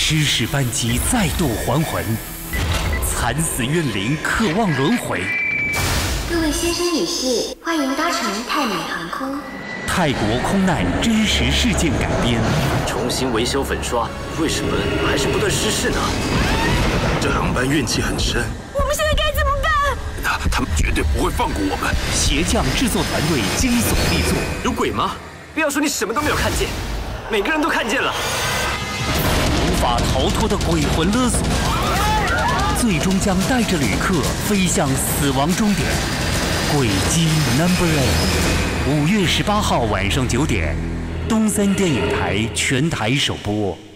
失事班机再度还魂，惨死怨灵渴望轮回。 各位先生女士，欢迎搭乘泰美航空。 泰国空难真实事件改编， 重新维修粉刷，为什么还是不断失事呢？ 这航班怨气很深。 我们现在该怎么办？ 他们绝对不会放过我们。 鞋匠制作团队惊悚力作， 有鬼吗？不要说你什么都没有看见，每个人都看见了。 无法逃脱的鬼魂勒索，最终将带着旅客飞向死亡终点。鬼机NO.8，5月18号晚上9点，东森电影台全台首播。